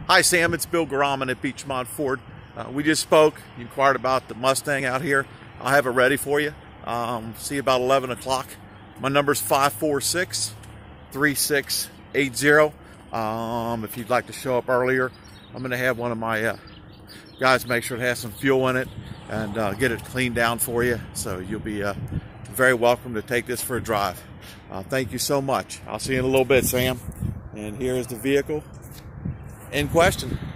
Hi Sam, it's Bill Garaman at Beechmont Ford. We just spoke. You inquired about the Mustang out here. I'll have it ready for you. See you about 11 o'clock. My number's 546-3680. If you'd like to show up earlier, I'm going to have one of my guys make sure it has some fuel in it and get it cleaned down for you. So you'll be very welcome to take this for a drive. Thank you so much. I'll see you in a little bit, Sam. And here is the vehicle in question.